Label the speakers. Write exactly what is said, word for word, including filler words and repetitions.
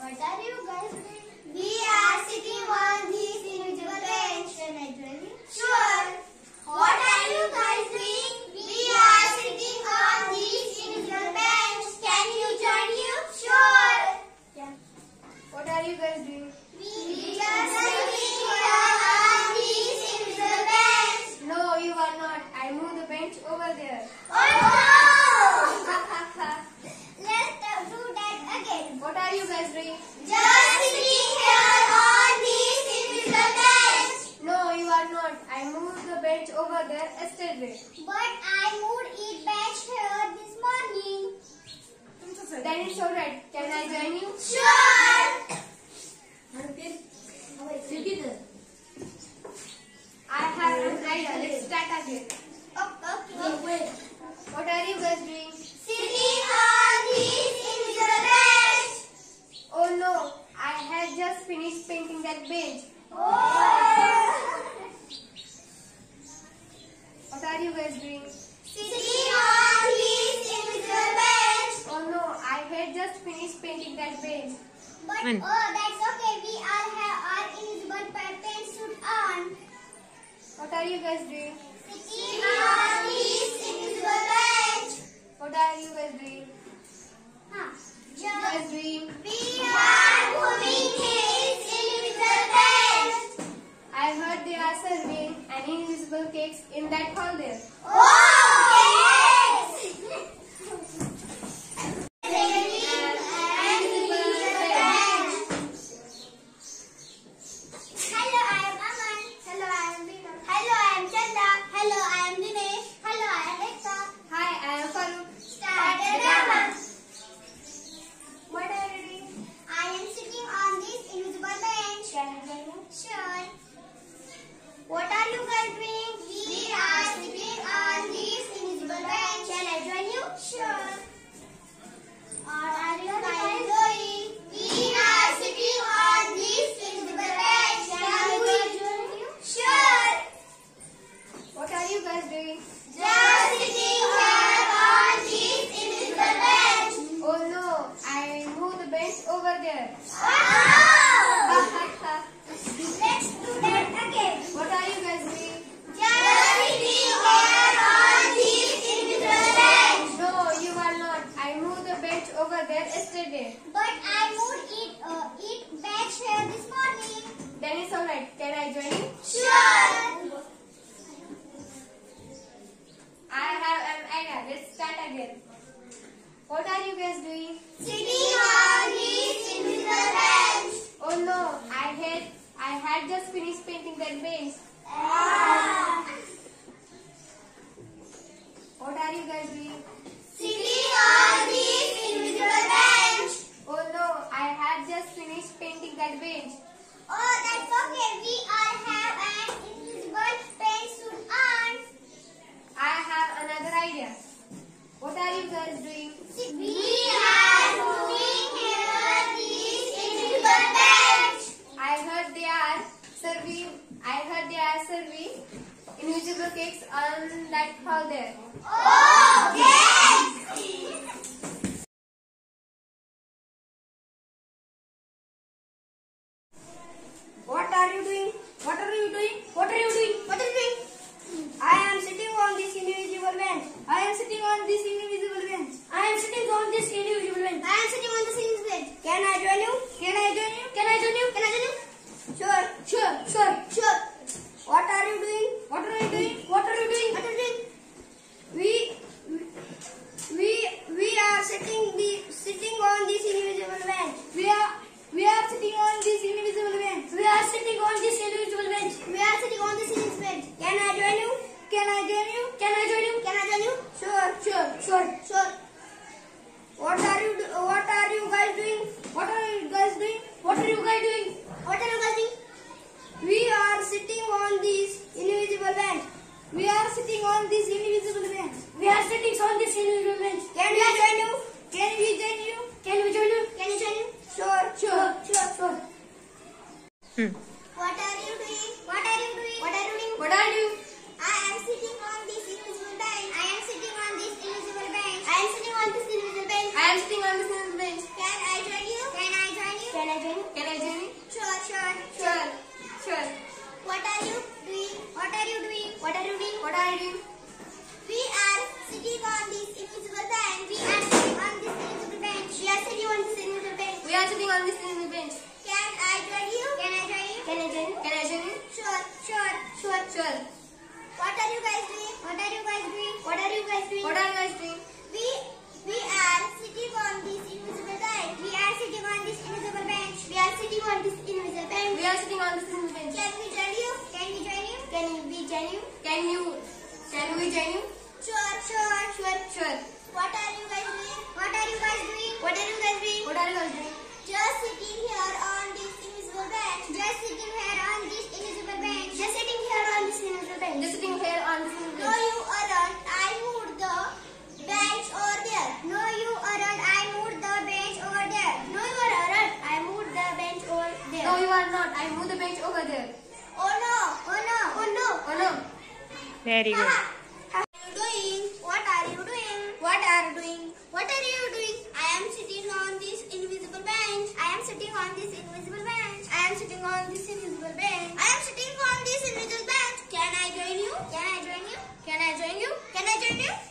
Speaker 1: What are you guys doing? We are sitting on this invisible bench. Can I join you? Sure. What are you guys doing? We are sitting on this invisible bench. Can you join you? Sure.
Speaker 2: Yeah. What are you guys doing?
Speaker 1: We are sitting on this invisible bench.
Speaker 2: No, you are not. I moved the bench over there.
Speaker 1: Oh no! Let's do that again.
Speaker 2: What are you guys doing?
Speaker 1: Just sitting here on this invisible bench.
Speaker 2: No, you are not. I moved the bench over there yesterday.
Speaker 1: But I moved it bench here this morning.
Speaker 2: Then it's alright. Can I join you?
Speaker 1: Sure.
Speaker 2: I have an idea. Let's start again.
Speaker 1: Okay.
Speaker 2: What are you guys doing?
Speaker 1: Sitting on this invisible bench.
Speaker 2: Oh no, I had just finished painting that bench.
Speaker 1: Oh.
Speaker 2: What are you guys doing?
Speaker 1: Sitting on this invisible bench.
Speaker 2: Oh no, I had just finished painting that bench.
Speaker 1: But
Speaker 3: Man.
Speaker 1: oh, that's okay. We all have our invisible paint suit on.
Speaker 2: What are you guys doing?
Speaker 1: Sitting on this invisible bench.
Speaker 2: What are you guys doing?
Speaker 1: Huh.
Speaker 2: What are you guys
Speaker 1: Just
Speaker 2: doing?
Speaker 1: we are moving his invisible bench.
Speaker 2: I heard they are serving an invisible cakes in that hall there.
Speaker 1: Oh, yes! Hello, I am Aman. Hello, I am Bina. Hello, I am Chanda. Hello, I am Dinesh. Hello, I am Ekta.
Speaker 2: Hi, I am Farooq.
Speaker 1: Start the drama.
Speaker 2: What are you doing?
Speaker 1: I am sitting on this invisible bench.
Speaker 2: Can I join you?
Speaker 1: Sure. What are you guys doing? We are sitting on this invisible bench. Can I join you? Sure. Or are you guys doing? We are sitting on this invisible bench. Can we join you? Sure.
Speaker 2: What are you guys doing?
Speaker 1: Just sitting here on this invisible bench.
Speaker 2: Oh no, I moved the bench over there.
Speaker 1: Oh! Let's do that again.
Speaker 2: What are you guys doing?
Speaker 1: Just sitting here on this invisible bench.
Speaker 2: No, you are not. I moved the bench over there yesterday.
Speaker 1: But I moved it, uh, it back here this morning.
Speaker 2: Then it's alright. Can I join you?
Speaker 1: Sure.
Speaker 2: I have an idea. Let's start again. What are you guys doing?
Speaker 1: Sitting on this invisible bench.
Speaker 2: Oh no, I had I had just finished painting that bench.
Speaker 1: Ah.
Speaker 2: What are you guys doing?
Speaker 1: Sitting on this invisible bench.
Speaker 2: Oh no, I had just finished painting that bench.
Speaker 1: Oh, that's okay. We all have an invisible paint suit on.
Speaker 2: I have another idea. What are you guys doing?
Speaker 1: We are moving here this invisible bench.
Speaker 2: I heard they are serving. I heard they are serving invisible cakes on that hall there.
Speaker 1: Oh, yes!
Speaker 4: What are you doing? What are you doing? What are you doing? What are you doing? I am sitting on this invisible bench. I am sitting on this invisible bench. I am sitting on this invisible bench.
Speaker 1: I am sitting on the invisible bench.
Speaker 4: Can I join you? Can I join you? Can I join you?
Speaker 1: Can I join you?
Speaker 4: Sure, sure, sure.
Speaker 1: Sure.
Speaker 4: What are you doing? What are you doing? What are you doing?
Speaker 1: What are you doing?
Speaker 4: We we we are sitting the sitting on this invisible bench. We are we are sitting on this invisible bench. We are sitting on this invisible bench.
Speaker 1: We are sitting on this invisible bench.
Speaker 4: Can I join you? Can I join you? Can I join you?
Speaker 1: Can I join you?
Speaker 4: Sure, sure, sure.
Speaker 1: Sure.
Speaker 4: What are you do- What are you guys doing? What are you guys doing? What are you guys doing?
Speaker 1: What are you guys doing?
Speaker 4: We are sitting on this invisible bench. We are sitting on this invisible bench. We are sitting on this invisible bench. Can we join you? Can we join you? Can we join you?
Speaker 1: Can you join you?
Speaker 4: Sure, sure, sure, sure.
Speaker 1: What are you doing? What are you doing? What are you doing?
Speaker 2: What are you?
Speaker 1: I am sitting on this invisible bench. I am sitting on this invisible bench. I am sitting on this invisible bench.
Speaker 2: I am sitting on this bench.
Speaker 1: Can I join you? Can I join you?
Speaker 4: Can
Speaker 2: We are sitting on this invisible bench.
Speaker 1: Can I join you? Can I join you?
Speaker 2: Can I join you? Can I join you?
Speaker 1: Sure, sure,
Speaker 2: Sure. Sure.
Speaker 1: What are you guys doing? What are you guys doing? What are you guys doing?
Speaker 2: What are you guys doing?
Speaker 1: We we are sitting on this invisible bench. We are sitting on this invisible bench. We are sitting on this invisible bench.
Speaker 2: We are sitting on this invisible bench.
Speaker 1: Can we join you? Can we join you? Can we join you?
Speaker 2: Can you? Can we join you?
Speaker 1: Sure, sure, sure.
Speaker 2: Sure.
Speaker 1: What are you guys doing? What are you guys doing? What are you guys doing?
Speaker 2: What are you guys doing?
Speaker 1: Just sitting here on this invisible bench. Just sitting here on this invisible bench. Just sitting here on this invisible bench.
Speaker 2: Just sitting here on this invisible
Speaker 1: No,
Speaker 2: bench.
Speaker 1: you aren't. I moved the bench over there. No, you aren't. I moved the bench over there. No, you aren't. I moved the bench over there.
Speaker 2: No, you are not. I moved the bench over there.
Speaker 1: Oh no! Oh no! Oh no!
Speaker 2: Oh no.
Speaker 3: Very good.
Speaker 1: Haha. What are you doing? What are you doing? What are you doing? What are you doing? I am sitting on this invisible bench. I am sitting on this invisible bench. I am sitting on this invisible bench. I am sitting on this invisible bench. Can I join you? Can I join you? Can I join you? Can I join you?